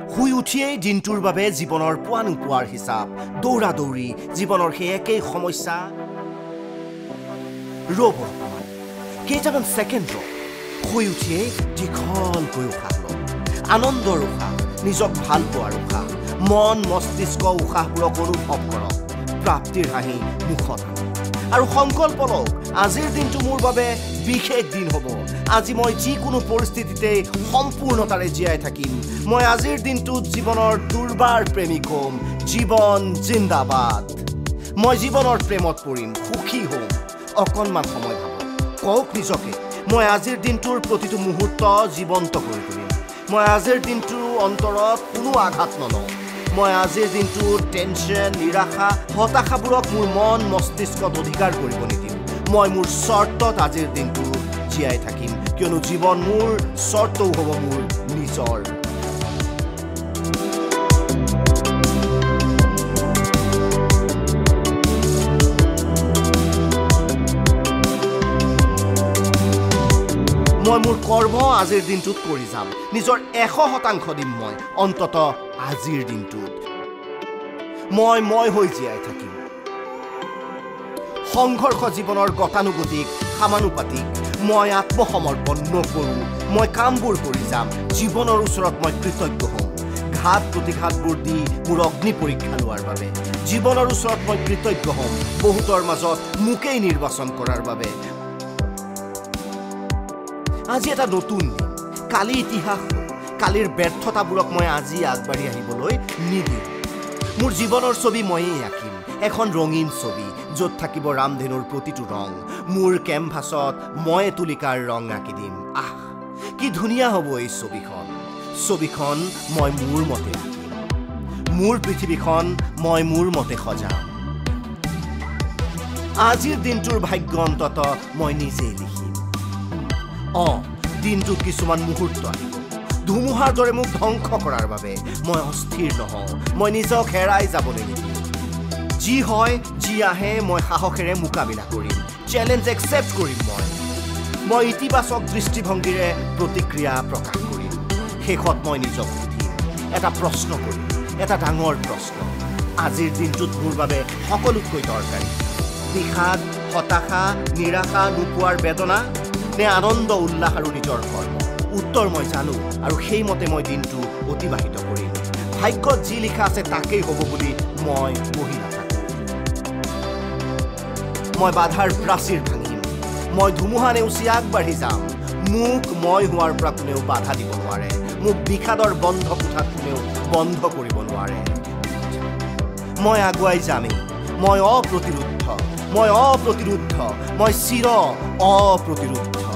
শুই উঠিয়েই দিনটোৰ বাবে জীৱনৰ পোৱা নোপোৱাৰ হিচাপ দৌৰা দৌৰি জীৱনৰ সেই একেই সমস্যা ৰ'ব কেইটামান ছেকেণ্ড শুই উঠিয়েই দীঘলকৈ উশাহ লওক আনন্দৰ উশাহ নিজক ভাল পোৱাৰ উশাহ মন মস্তিষ্ক উশাহবোৰক অনুভৱ কৰক প্ৰাপ্তিৰ হাঁহি মুখত আৰু সংকল্প লওক আজিৰ দিনটো মোৰ বাবে বিশেষ দিন হ'ব আজি মই যিকোনো পৰিস্থিতিতে সম্পূৰ্ণতাৰে জীয়াই থাকিম মই আজিৰ দিনটোত জীৱনৰ দুৰ্বাৰ প্ৰেমিক হ'ম জীৱন জিন্দাবাদ মই জীৱনৰ প্ৰেমত পৰিম সুখী হ'ম অকণমান সময় ভাবক কওক নিজকে মই আজিৰ দিনটোৰ প্ৰতিটো মুহূৰ্ত জীৱন্ত কৰি তুলিম মই আজিৰ দিনটোৰ অন্তৰত কোনো আঘাত নলওঁ মই আজিৰ দিনটোত টেনশ্যন নিৰাশা হতাশাবোৰক মোৰ মন মস্তিষ্কত অধিকাৰ কৰিব নিদিম মই মোৰ চৰ্তত আজিৰ দিনটো জীয়াই থাকিম কিয়নো জীৱন মোৰ চৰ্তও হ'ব মোৰ নিজৰ মই মোৰ কৰ্ম আজিৰ দিনটোত কৰি যাম নিজৰ 100% দিম মই অন্তত আজিৰ দিনটোত মই হৈ জীয়াই থাকিম সংঘৰ্ষ জীৱনৰ গতানুগতিক সমানুপাতিক মই আত্মসমৰ্পণ নকৰোঁ মই কামবোৰ কৰি যাম জীৱনৰ ওচৰত মই কৃতজ্ঞ হ'ম ঘাত প্ৰতিঘাতবোৰ দি মোৰ অগ্নি পৰীক্ষা লোৱাৰ বাবে জীৱনৰ ওচৰত মই কৃতজ্ঞ হ'ম বহুতৰ মাজত মোকেই নিৰ্বাচন কৰাৰ বাবে আজি এটা নতুন দিন কালি ইতিহাস কালিৰ ব্যৰ্থতাবোৰক মই আজি আগবাঢ়ি আহিবলৈ নিদিওঁ মোৰ জীৱনৰ ছবি ময়েই আঁকিম এখন ৰঙীন ছবি য'ত থাকিব ৰামধেনুৰ প্ৰতিটো ৰং মোৰ কেনভাছত মই তুলিকাৰ ৰং আঁকি দিম আহ কি ধুনীয়া হ'ব এই ছবিখন মই মোৰ মতে আঁকিম মোৰ পৃথিৱীখন মই মোৰ মতে সজাম আজিৰ দিনটোৰ ভাগ্য অন্তত মই নিজেই লিখিম দিনটোত কিছুমান মুহূৰ্ত আহিব ধুমুহাৰ দৰে মোক ধ্বংস কৰাৰ বাবে মই অস্থিৰ নহওঁ মই নিজক হেৰাই যাবলৈ নিদিওঁ যি হয় যি আহে মই সাহসেৰে মোকাবিলা কৰিম চেলেঞ্জ একচেপ্ট কৰিম মই ইতিবাচক দৃষ্টিভংগীৰে প্ৰতিক্ৰিয়া প্ৰকাশ কৰিম শেষত মই নিজক সুধিম এটা প্ৰশ্ন কৰিম এটা ডাঙৰ প্ৰশ্ন আজিৰ দিনটোত মোৰ বাবে সকলোতকৈ দৰকাৰী বিষাদ হতাশা নিৰাশা নোপোৱাৰ বেদনা নে আনন্দ উল্লাস আৰু নিজৰ কৰ্ম উত্তৰ মই জানো আৰু সেইমতে মই দিনটো অতিবাহিত কৰিম ভাগ্যত যি লিখা আছে তাকেই হ'ব বুলি মই বহি নাথাকোঁ মই বাধাৰ প্ৰাচীৰ ভাঙিম মই ধুমুহা নেওচি আগবাঢ়ি যাম মোক মই হোৱাৰ পৰা কোনেও বাধা দিব নোৱাৰে মোক বিষাদৰ বন্ধ কোঠাত কোনেও বন্ধ কৰিব নোৱাৰে মই আগুৱাই যামেই মই অপ্ৰতিৰোধ মই চিৰ অপ্ৰতিৰোধ